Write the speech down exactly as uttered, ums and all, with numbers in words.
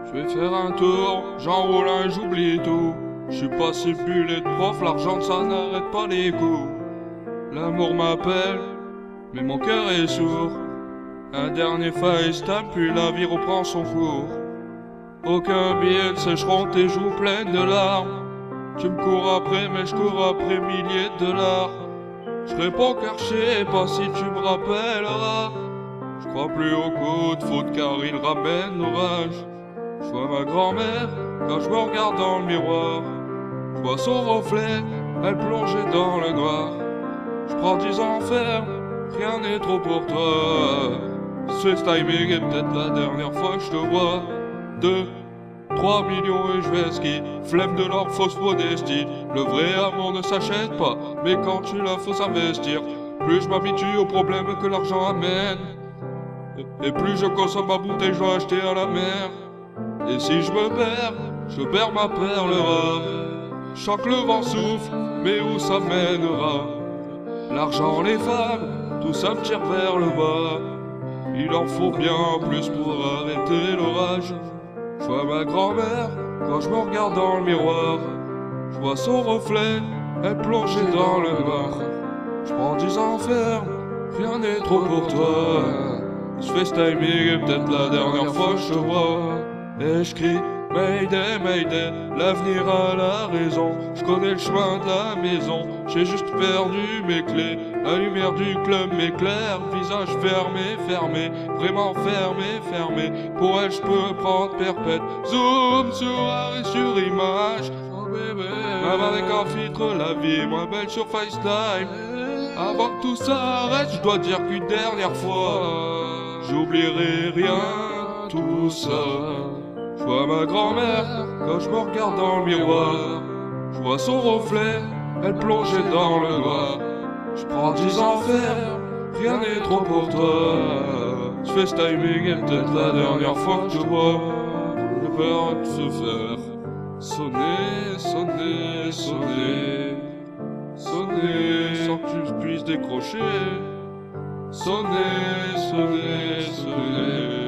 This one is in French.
Je vais faire un tour, j'enroule un, j'oublie tout. Je suis pas bullet prof, l'argent ça n'arrête pas les coups. L'amour m'appelle, mais mon cœur est sourd. Un dernier FaceTime, puis la vie reprend son cours. Aucun billet ne sécheront tes joues pleines de larmes. Tu me cours après, mais je cours après milliers de dollars. Je réponds car je sais pas si tu me rappelleras. Je crois plus au coup de foot car il ramène l'orage. Je vois ma grand-mère quand je me regarde dans le miroir. Je vois son reflet, elle plongeait dans le noir. Je prends dix ans ferme, rien n'est trop pour toi. Ce timing est peut-être la dernière fois que je te vois. Deux, trois millions et je vais ski. Flemme de leur fausse modestie. Le vrai amour ne s'achète pas, mais quand tu l'as faut s'investir. Plus je m'habitue aux problèmes que l'argent amène, et plus je consomme ma bouteille, je dois acheter à la mer. Et si je me perds, je perds ma perle rare. Je sens que le vent souffle, mais où ça mènera? L'argent, les femmes, tout ça me tire vers le bas. Il en faut bien plus pour arrêter l'orage. Je vois ma grand-mère quand je me regarde dans le miroir. Je vois son reflet, elle plongeait dans le noir. Je prends dix ans ferme, rien n'est trop pour toi. Ce FaceTiming est peut-être la dernière fois que je te vois. Et je crie Mayday, Mayday, l'avenir a la raison. Je connais le chemin de la maison, j'ai juste perdu mes clés. La lumière du club m'éclaire, visage fermé, fermé, vraiment fermé, fermé. Pour elle je peux prendre perpète, zoom sur arrêt sur image. Oh bébé, même avec un filtre la vie est moins belle sur FaceTime. Avant que tout s'arrête, je dois dire qu'une dernière fois j'oublierai rien, tout ça. Je vois ma grand-mère quand je me regarde dans le miroir. Je vois son reflet, elle plongeait dans le noir. Je prends dix ans ferme, rien n'est trop pour toi. Ce FaceTiming est peut-être la dernière fois que je vois. J'ai peur de se faire sonner, sonner, sonner, sonner, sans que je puisse décrocher. Sonner, sonner, sonner.